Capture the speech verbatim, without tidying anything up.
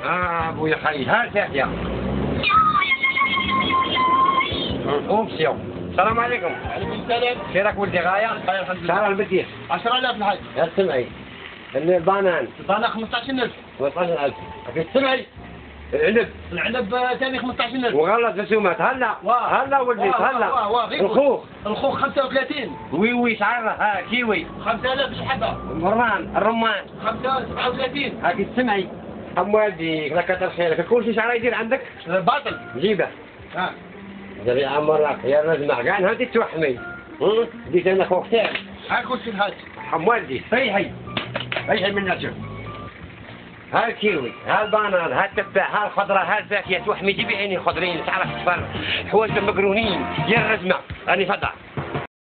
اه ابويا خليل ها ساكية اوبسيو. السلام عليكم. عليكم السلام. خيرك ولدي غاية؟ خير الحمد لله. شهر البدية عشرة آلاف الحاج. يا سمعي البانان البانان خمسة عشر ألف. خمسة عشر ألف. في سمعي العنب العنب ثاني خمسة عشر ألف. وغلط رسومات هلا هلا ولدي هلا. الخوخ الخوخ خمسة وثلاثين. وي وي شعره ها كيوي خمسة آلاف الحبة. الرمان الرمان خمسة سبعة وثلاثين. هاكي سمعي هم والدي لك كتر خيرك كل شيء شعره يدير عندك باطل. جيبه ها جري عمرك يا رجل قال هذه توحمي ديت انا خوك تاعي هاي كل شيء الحاج. حم والدي هي هي هي هي من نشوف ها الكيوي ها البانان ها التفاح ها الخضراء ها الفاكهه توحمي جيبي عيني خضرين تعرف تصفر حوايج مقرونين يا الرزمه راني فضع